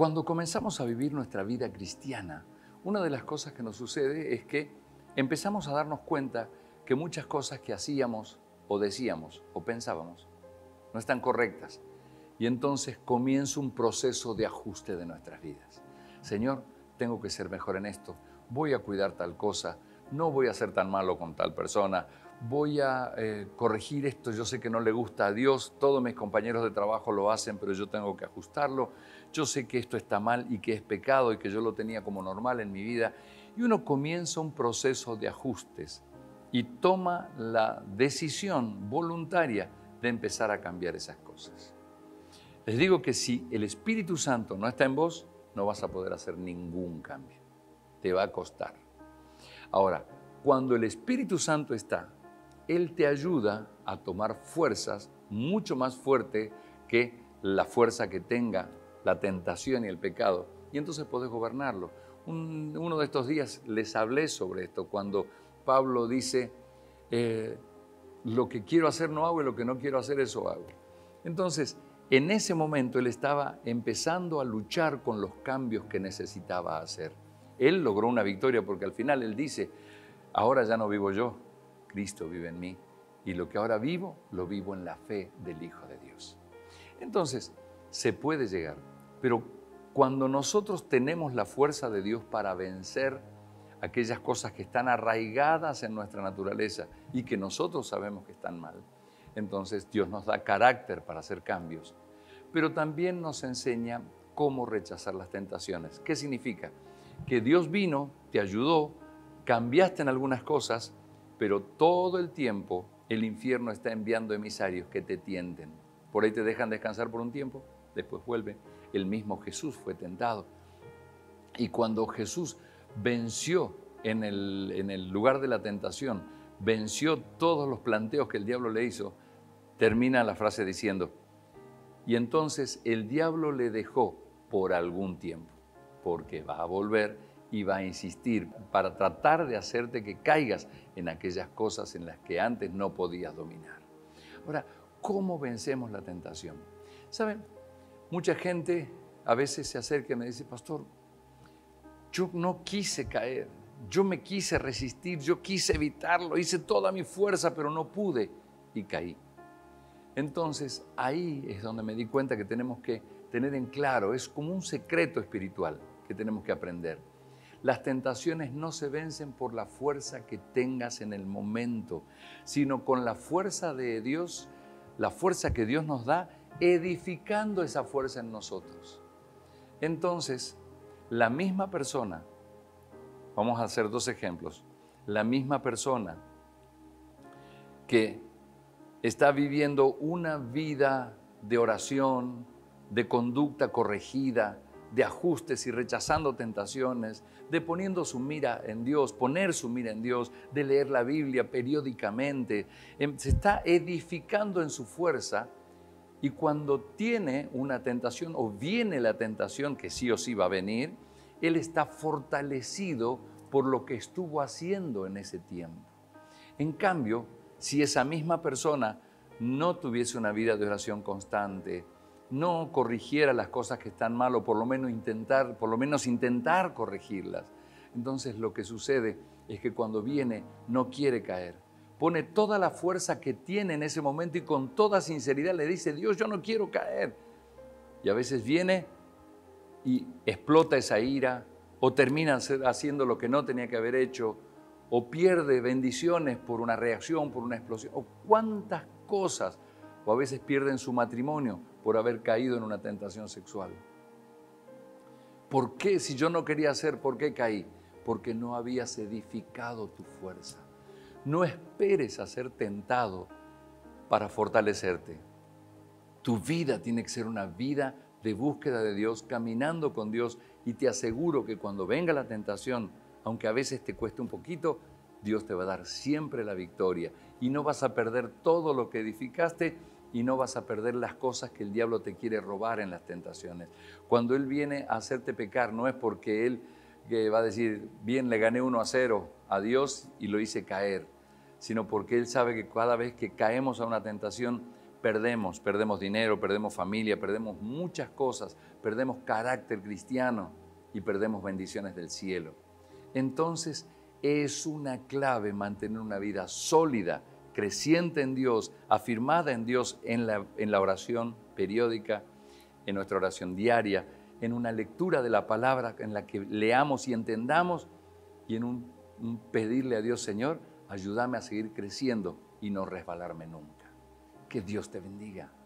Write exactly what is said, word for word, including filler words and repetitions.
Cuando comenzamos a vivir nuestra vida cristiana, una de las cosas que nos sucede es que empezamos a darnos cuenta que muchas cosas que hacíamos o decíamos o pensábamos no están correctas. Y entonces comienza un proceso de ajuste de nuestras vidas. Señor, tengo que ser mejor en esto, voy a cuidar tal cosa, no voy a ser tan malo con tal persona, voy a eh, corregir esto, yo sé que no le gusta a Dios, todos mis compañeros de trabajo lo hacen, pero yo tengo que ajustarlo, yo sé que esto está mal y que es pecado y que yo lo tenía como normal en mi vida. Y uno comienza un proceso de ajustes y toma la decisión voluntaria de empezar a cambiar esas cosas. Les digo que si el Espíritu Santo no está en vos, no vas a poder hacer ningún cambio. Te va a costar. Ahora, cuando el Espíritu Santo está, Él te ayuda a tomar fuerzas mucho más fuertes que la fuerza que tenga la tentación y el pecado. Y entonces podés gobernarlo. Un, uno de estos días les hablé sobre esto, cuando Pablo dice, eh, lo que quiero hacer no hago y lo que no quiero hacer eso hago. Entonces, en ese momento él estaba empezando a luchar con los cambios que necesitaba hacer. Él logró una victoria porque al final él dice, ahora ya no vivo yo, Cristo vive en mí. Y lo que ahora vivo, lo vivo en la fe del Hijo de Dios. Entonces, se puede llegar. Pero cuando nosotros tenemos la fuerza de Dios para vencer aquellas cosas que están arraigadas en nuestra naturaleza y que nosotros sabemos que están mal, entonces Dios nos da carácter para hacer cambios, pero también nos enseña cómo rechazar las tentaciones. ¿Qué significa? Que Dios vino, te ayudó, cambiaste en algunas cosas, pero todo el tiempo el infierno está enviando emisarios que te tienten. Por ahí te dejan descansar por un tiempo, después vuelven. El mismo Jesús fue tentado. Y cuando Jesús venció en el, en el lugar de la tentación, venció todos los planteos que el diablo le hizo, termina la frase diciendo, y entonces el diablo le dejó por algún tiempo, porque va a volver y va a insistir para tratar de hacerte que caigas en aquellas cosas en las que antes no podías dominar. Ahora, ¿cómo vencemos la tentación? ¿Saben? Mucha gente a veces se acerca y me dice, pastor, yo no quise caer, yo me quise resistir, yo quise evitarlo, hice toda mi fuerza, pero no pude y caí. Entonces, ahí es donde me di cuenta que tenemos que tener en claro, es como un secreto espiritual que tenemos que aprender. Las tentaciones no se vencen por la fuerza que tengas en el momento, sino con la fuerza de Dios, la fuerza que Dios nos da, edificando esa fuerza en nosotros. Entonces, la misma persona, vamos a hacer dos ejemplos, la misma persona que está viviendo una vida de oración, de conducta corregida, de ajustes y rechazando tentaciones, de poniendo su mira en Dios, poner su mira en Dios, de leer la Biblia periódicamente, se está edificando en su fuerza. Y cuando tiene una tentación o viene la tentación, que sí o sí va a venir, él está fortalecido por lo que estuvo haciendo en ese tiempo. En cambio, si esa misma persona no tuviese una vida de oración constante, no corrigiera las cosas que están mal o por lo menos intentar, por lo menos intentar corregirlas, entonces lo que sucede es que cuando viene no quiere caer. Pone toda la fuerza que tiene en ese momento y con toda sinceridad le dice, Dios, yo no quiero caer. Y a veces viene y explota esa ira o termina haciendo lo que no tenía que haber hecho o pierde bendiciones por una reacción, por una explosión o cuántas cosas. O a veces pierden su matrimonio por haber caído en una tentación sexual. ¿Por qué? Si yo no quería hacer, ¿por qué caí? Porque no habías edificado tu fuerza. No esperes a ser tentado para fortalecerte. Tu vida tiene que ser una vida de búsqueda de Dios, caminando con Dios, y te aseguro que cuando venga la tentación, aunque a veces te cueste un poquito, Dios te va a dar siempre la victoria y no vas a perder todo lo que edificaste y no vas a perder las cosas que el diablo te quiere robar en las tentaciones. Cuando Él viene a hacerte pecar, no es porque Él que va a decir, bien, le gané uno a cero a Dios y lo hice caer, sino porque Él sabe que cada vez que caemos a una tentación, perdemos, perdemos dinero, perdemos familia, perdemos muchas cosas, perdemos carácter cristiano y perdemos bendiciones del cielo. Entonces es una clave mantener una vida sólida, creciente en Dios, afirmada en Dios en la, en la oración periódica, en nuestra oración diaria, en una lectura de la palabra en la que leamos y entendamos y en un, un pedirle a Dios, Señor, ayúdame a seguir creciendo y no resbalarme nunca. Que Dios te bendiga.